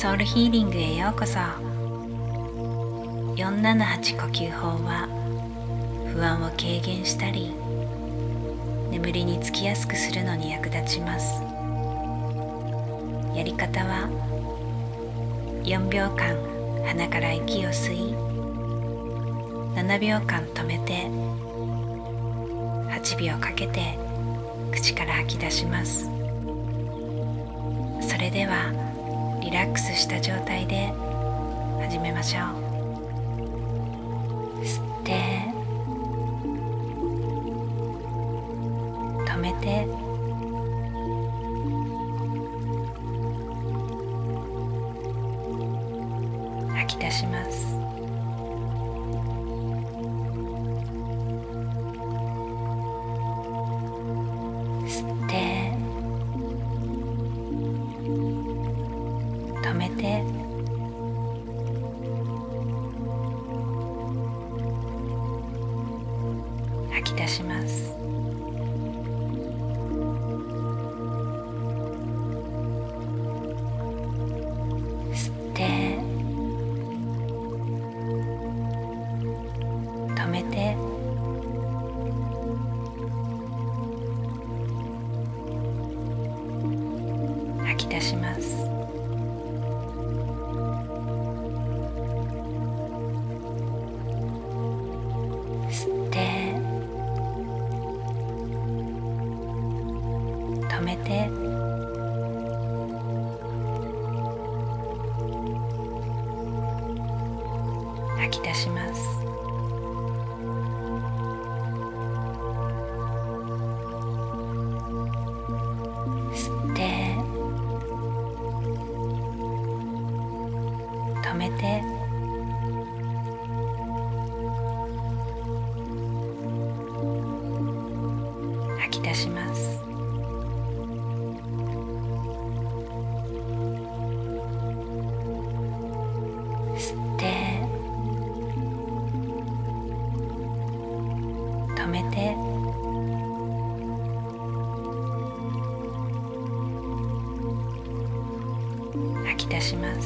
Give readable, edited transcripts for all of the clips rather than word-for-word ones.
ソウルヒーリングへようこそ。478呼吸法は不安を軽減したり眠りにつきやすくするのに役立ちます。やり方は4秒間鼻から息を吸い、7秒間止めて8秒かけて口から吐き出します。それではリラックスした状態で始めましょう。吸って止めて吐き出します。吸って止めて吐き出します。吸って止めて吐き出します。吸って止めて吐き出します。吸って止めて吐き出します。吸って止めて吐き出します。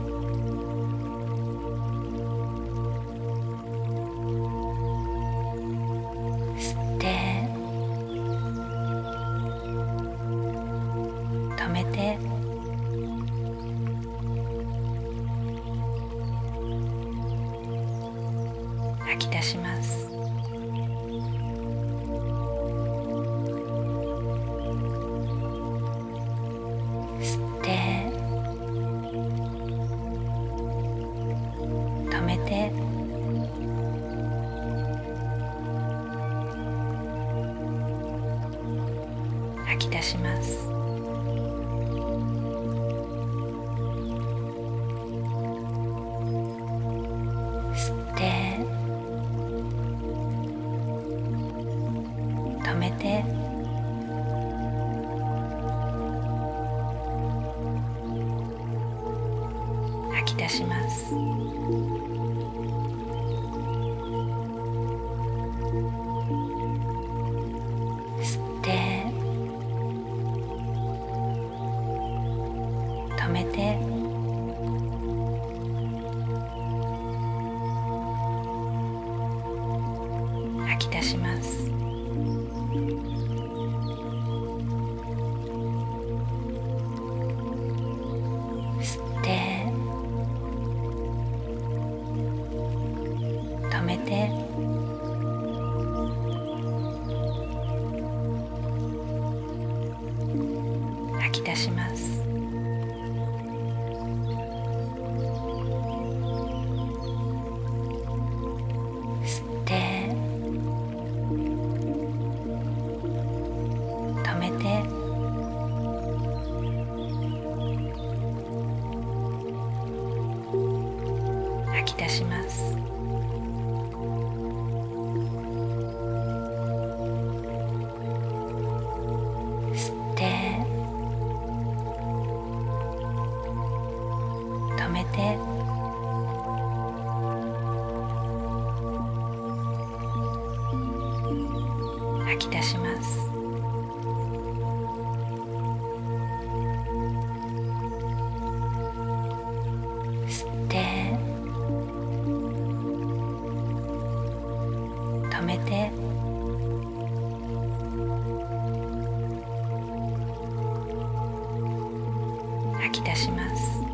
吸って止めて吐き出します。吸って止めて吐き出します。吸って止めて吐き出します。吸って止めて吐き出します。吸って止めて吐き出します。吸って止めて吐き出します。吸って止めて吐き出します。 めて吐き出します。